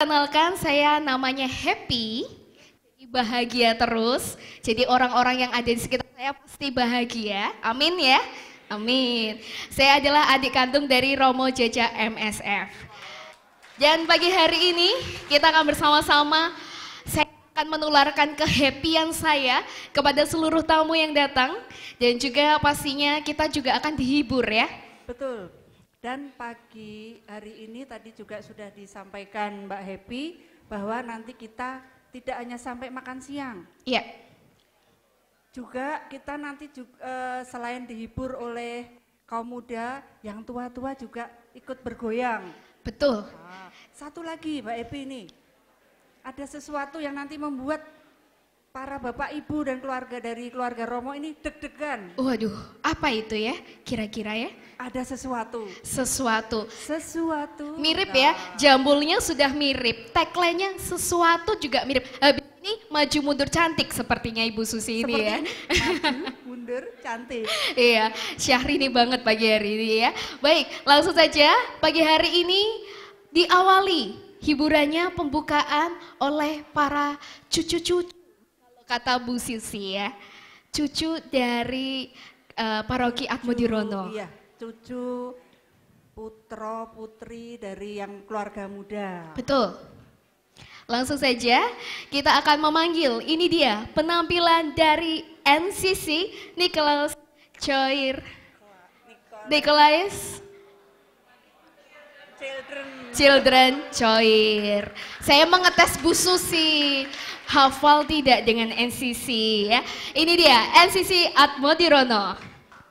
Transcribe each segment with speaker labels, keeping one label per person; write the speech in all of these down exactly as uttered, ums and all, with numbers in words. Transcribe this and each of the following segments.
Speaker 1: Kenalkan, saya namanya Happy, jadi bahagia terus. Jadi orang-orang yang ada di sekitar saya pasti bahagia. Amin ya. Amin. Saya adalah adik kandung dari Romo Jaja M S F. Dan pagi hari ini kita akan bersama-sama, saya akan menularkan kehappyan saya kepada seluruh tamu yang datang. Dan juga pastinya kita juga akan dihibur ya.
Speaker 2: Betul. Dan pagi hari ini tadi juga sudah disampaikan Mbak Happy bahwa nanti kita tidak hanya sampai makan siang.
Speaker 1: Iya.
Speaker 2: Juga kita nanti juga, uh, selain dihibur oleh kaum muda, yang tua-tua juga ikut bergoyang.
Speaker 1: Betul.
Speaker 2: Nah, satu lagi Mbak Happy ini, ada sesuatu yang nanti membuat para bapak ibu dan keluarga dari keluarga Romo ini deg-degan.
Speaker 1: Waduh, apa itu ya kira-kira ya?
Speaker 2: Ada sesuatu.
Speaker 1: Sesuatu.
Speaker 2: Sesuatu.
Speaker 1: Mirip
Speaker 2: nah.
Speaker 1: ya, jambulnya sudah mirip, tagline-nya sesuatu juga mirip. Habis ini maju mundur cantik sepertinya Ibu Susi ini. Seperti ya.
Speaker 2: Ini, maju mundur cantik.
Speaker 1: Iya, syahrini banget pagi hari ini ya. Baik, langsung saja pagi hari ini diawali hiburannya pembukaan oleh para cucu-cucu. Kalau kata Bu Sisi ya, cucu dari uh, Paroki Atmodirono.
Speaker 2: Iya, cucu putra putri dari yang keluarga muda.
Speaker 1: Betul. Langsung saja kita akan memanggil, ini dia penampilan dari N C C Nicholas Choir. Nicholas
Speaker 2: Children.
Speaker 1: Children Choir. Saya mengetes Bu Susi, hafal tidak dengan N C C ya. Ini dia N C C Atmodirono.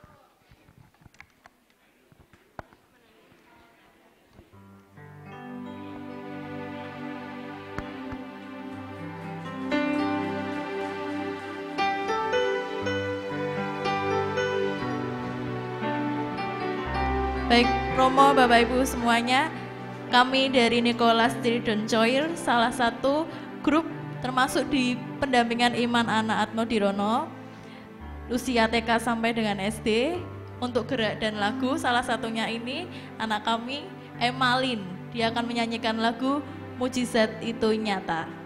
Speaker 3: Baik, Romo, Bapak Ibu semuanya, kami dari Nicholas Children Choir, salah satu grup termasuk di pendampingan iman anak Atmodirono, usia T K sampai dengan S D, untuk gerak dan lagu, salah satunya ini anak kami, Emalin, dia akan menyanyikan lagu Mujizat Itu Nyata.